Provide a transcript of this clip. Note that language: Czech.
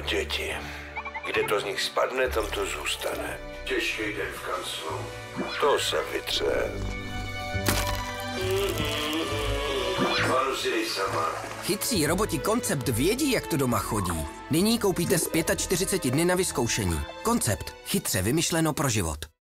děti. Kde to z nich spadne, tam to zůstane. Těžký den v kanclu. To se vytře. Valzej sama. Chytří roboti Koncept vědí, jak to doma chodí. Nyní koupíte z 45 dny na vyzkoušení. Koncept. Chytře vymyšleno pro život.